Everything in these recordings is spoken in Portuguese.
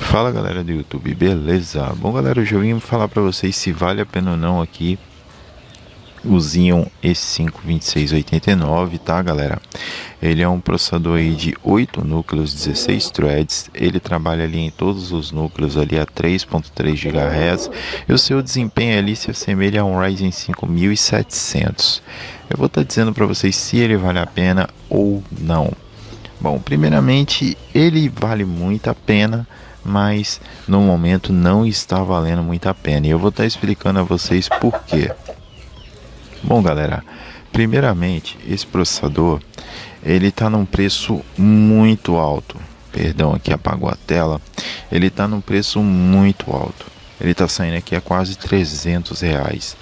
Fala galera do YouTube, beleza? Bom galera, hoje eu vim falar pra vocês se vale a pena ou não aqui o Xeon E5 2689, tá galera? Ele é um processador aí de 8 núcleos, 16 threads, ele trabalha ali em todos os núcleos ali a 3.3 GHz e o seu desempenho ali se assemelha a um Ryzen 5700. Eu vou estar dizendo para vocês se ele vale a pena ou não. Bom, primeiramente ele vale muito a pena, mas no momento não está valendo muito a pena e eu vou estar explicando a vocês por quê. Bom galera, primeiramente esse processador ele está num preço muito alto. Perdão, aqui apagou a tela. Ele está num preço muito alto. Ele está saindo aqui a quase R$300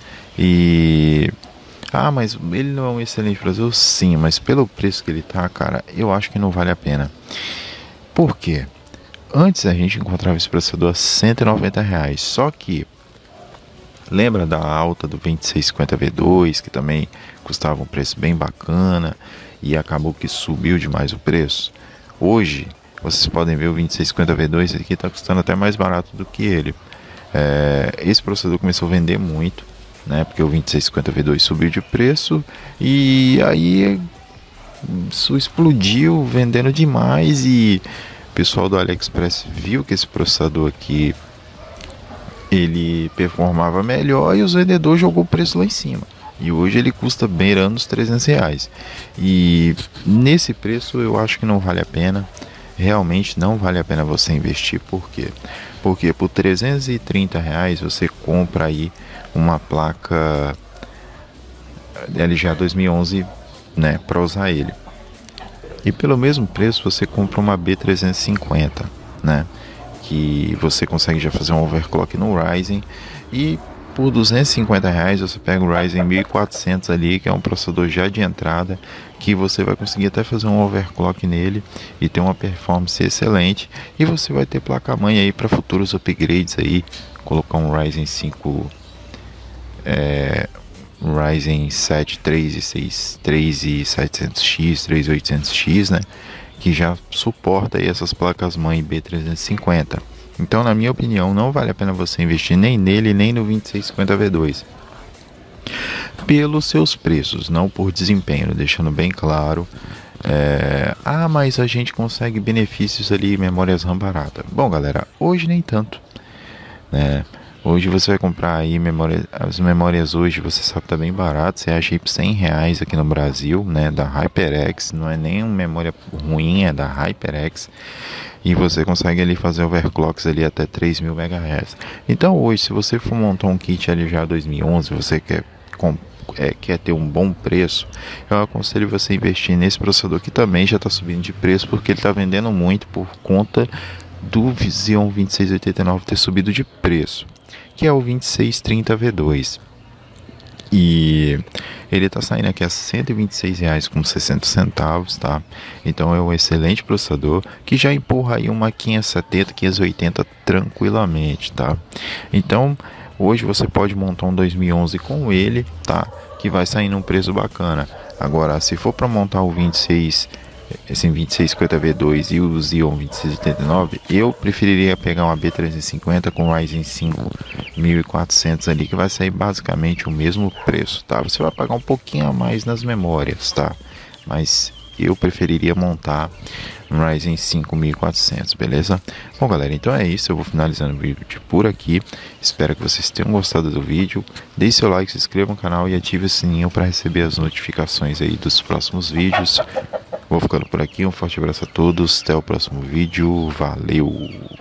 e mas ele não é um excelente processador? Sim, mas pelo preço que ele tá, cara, eu acho que não vale a pena. Por quê? Antes a gente encontrava esse processador a R$190, só que lembra da alta do 2650V2, que também custava um preço bem bacana e acabou que subiu demais o preço? Hoje, vocês podem ver o 2650V2 aqui está custando até mais barato do que ele. Esse processador começou a vender muito, né? Porque o 2650V2 subiu de preço e aí isso explodiu, vendendo demais, e o pessoal do AliExpress viu que esse processador aqui ele performava melhor e os vendedores jogou o preço lá em cima. E hoje ele custa beirando os R$300. E nesse preço eu acho que não vale a pena. Realmente não vale a pena você investir. Por quê? Porque por R$330 você compra aí uma placa LGA 2011, né, para usar ele. E pelo mesmo preço você compra uma B350, né, que você consegue já fazer um overclock no Ryzen, e por R$250 você pega o Ryzen 1400 ali, que é um processador já de entrada, que você vai conseguir até fazer um overclock nele e ter uma performance excelente, e você vai ter placa-mãe aí para futuros upgrades aí, colocar um Ryzen 5 Ryzen 7 3700X, 3800X, né, que já suporta aí essas placas-mãe B350. Então, na minha opinião, não vale a pena você investir nem nele, nem no 2650V2. Pelos seus preços, não por desempenho, deixando bem claro. Mas a gente consegue benefícios ali, memórias RAM barata. Bom, galera, hoje nem tanto, né? Hoje você vai comprar aí as memórias hoje, você sabe que tá bem barato, você acha aí por R$100 aqui no Brasil, né, da HyperX, não é nem uma memória ruim, é da HyperX, e você consegue ali fazer overclocks ali até 3.000 MHz. Então hoje, se você for montar um kit LGA 2011, você quer ter um bom preço, eu aconselho você investir nesse processador, que também já está subindo de preço, porque ele está vendendo muito por conta do Xeon 2689 ter subido de preço, que é o 2630V2, e ele está saindo aqui a R$126,60, tá? Então é um excelente processador que já empurra aí uma 570, 580 tranquilamente, tá? Então hoje você pode montar um 2011 com ele, tá? Que vai sair num preço bacana. Agora, se for para montar o 2650V2 e o Xeon 2689, eu preferiria pegar uma B350 com Ryzen 5 1400 ali, que vai sair basicamente o mesmo preço, tá? Você vai pagar um pouquinho a mais nas memórias, tá? Mas eu preferiria montar um Ryzen 5 1400, beleza? Bom galera, então é isso, eu vou finalizando o vídeo por aqui. Espero que vocês tenham gostado do vídeo. Deixe seu like, se inscreva no canal e ative o sininho para receber as notificações aí dos próximos vídeos. Vou ficando por aqui, um forte abraço a todos, até o próximo vídeo, valeu!